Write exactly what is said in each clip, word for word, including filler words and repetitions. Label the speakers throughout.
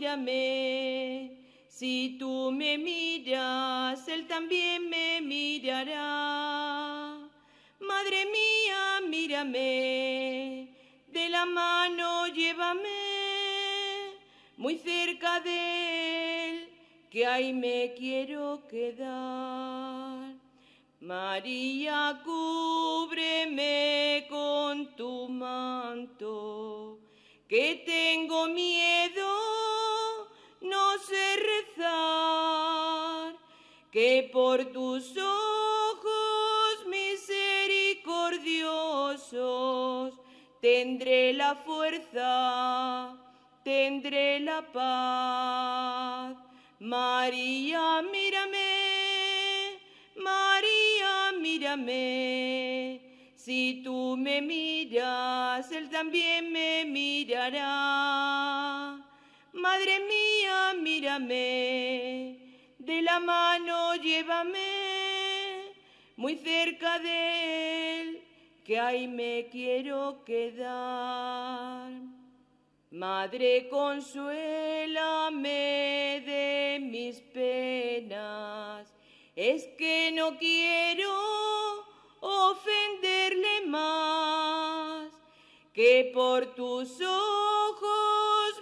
Speaker 1: mírame. Si tú me miras, Él también me mirará. Madre mía, mírame, de la mano llévame, muy cerca de Él, que ahí me quiero quedar. María, cúbreme con tu manto, que tengo miedo, no sé rezar, que por tus ojos misericordiosos tendré la fuerza, tendré la paz. María, mírame, María, mírame, si tú me miras, Él también me mirará. Madre mía, mírame, de la mano llévame, muy cerca de Él, que ahí me quiero quedar. Madre, consuélame de mis penas, es que no quiero ofenderle más, que por tus ojos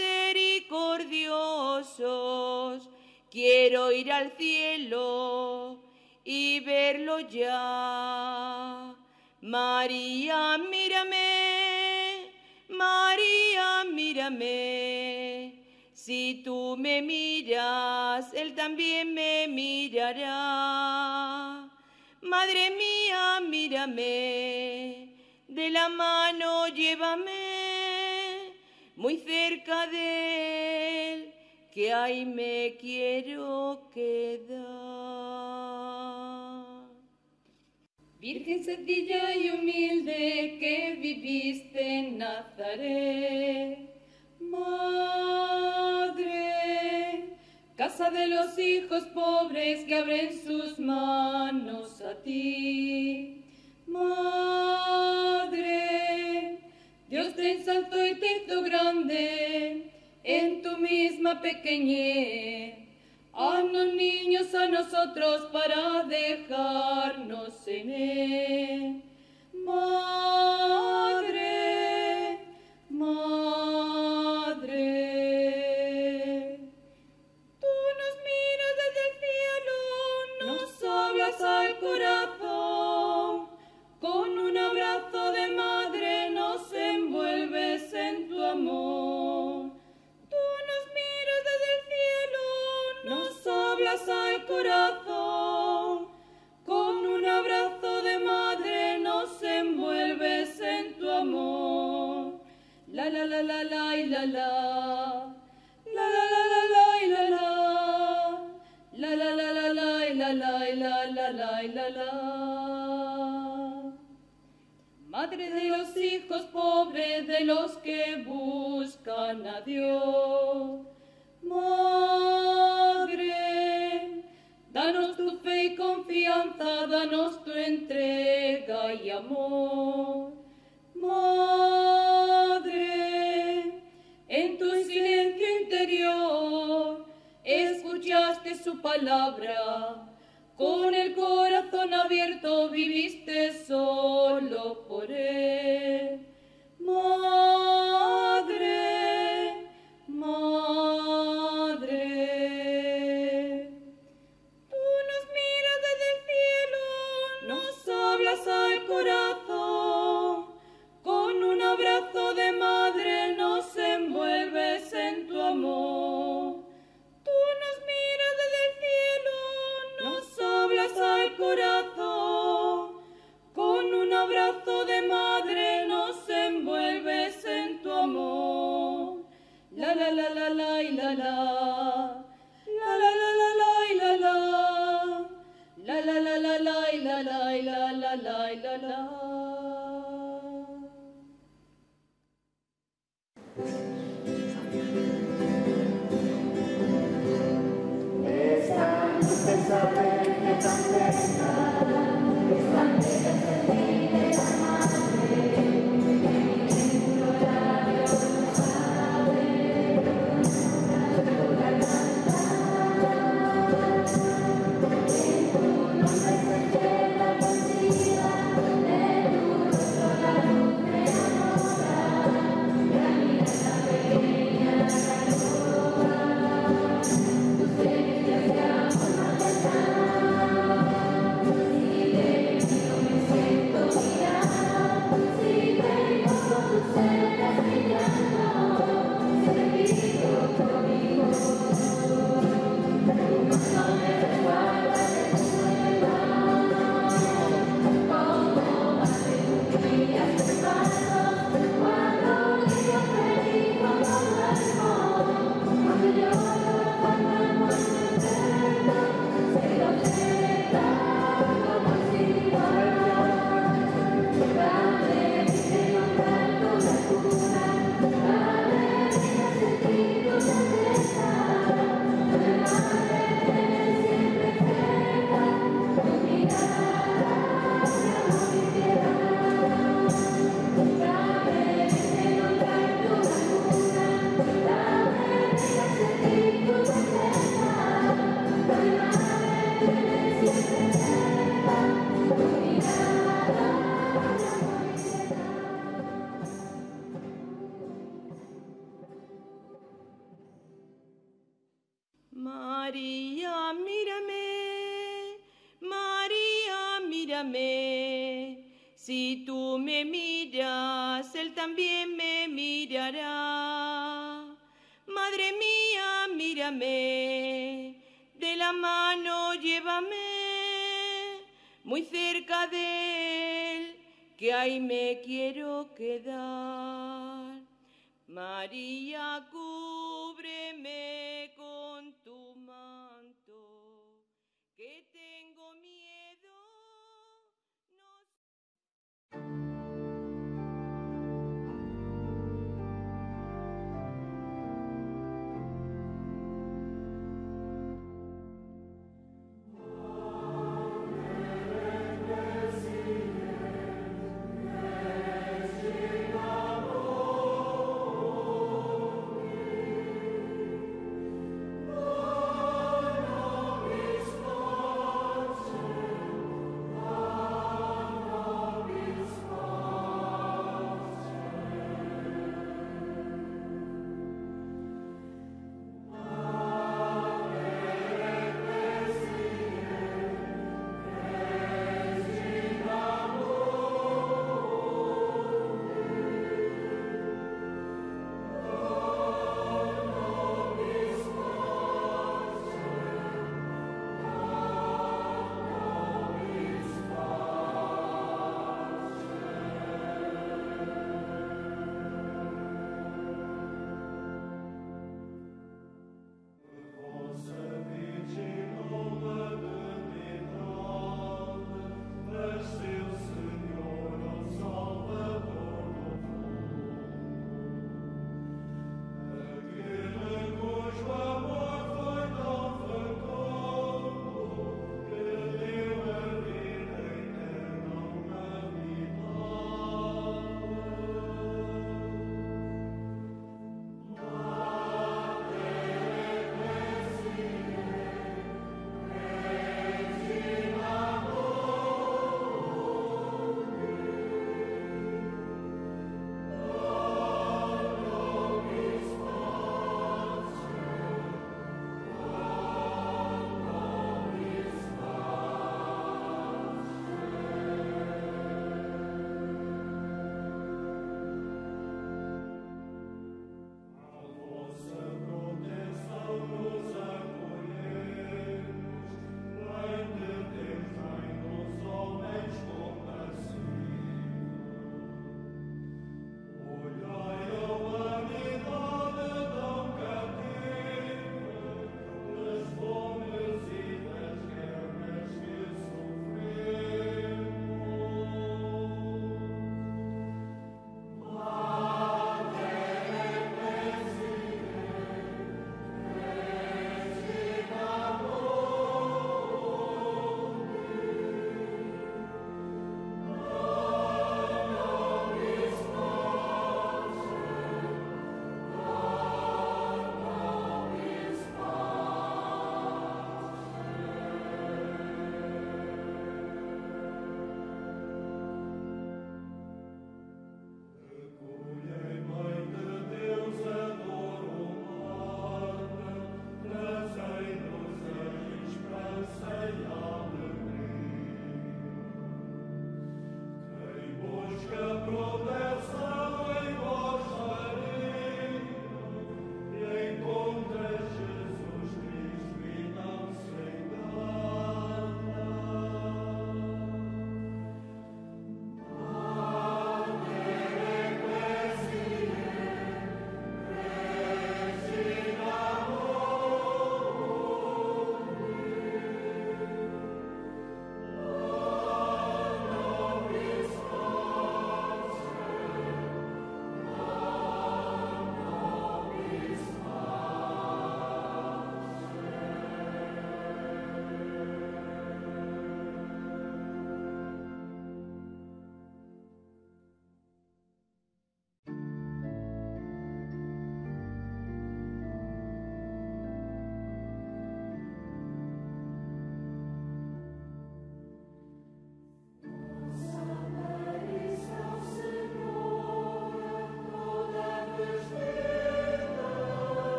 Speaker 1: misericordiosos quiero ir al cielo y verlo ya. María, mírame, María, mírame, si tú me miras, Él también me mirará. Madre mía, mírame, de la mano llévame, muy cerca de Él, que ahí me quiero quedar.
Speaker 2: Virgen sencilla y humilde que viviste en Nazaret, Madre, casa de los hijos pobres que abren sus manos a ti, Madre, Dios te ensalzó y te hizo grande en tu misma pequeñez. Haznos niños a nosotros para dejarnos en Él. Madre, Madre, tú nos miras desde el cielo, nos hablas al corazón, con un abrazo de madre nos envuelves en tu amor. Tú nos miras desde el cielo, nos hablas al corazón, con un abrazo de madre nos envuelves en tu amor. La la la la la y la la, la la la la la y la la, la la la la la y la la y la la la y la la. Madre de los hijos pobres, de los que buscan a Dios, Madre, danos tu fe y confianza, danos tu entrega y amor. Madre, en tu silencio interior escuchaste su palabra, con el corazón abierto viviste solo por Él. Madre, Madre, tú nos miras desde el cielo, nos hablas al corazón, con un abrazo de madre nos envuelves en tu amor. Tú nos miras desde el cielo, nos hablas al corazón, con un abrazo de madre nos envuelves en tu amor. La la la la la y la la, la la la la la y la la, la la la la la y la la y la la la y la la.
Speaker 3: Están de saber que tan cerca, están de servir de la madre, en el horario no sabe.
Speaker 1: mírame. Si tú me miras, Él también me mirará. Madre mía, mírame, de la mano llévame, muy cerca de Él, que ahí me quiero quedar. María,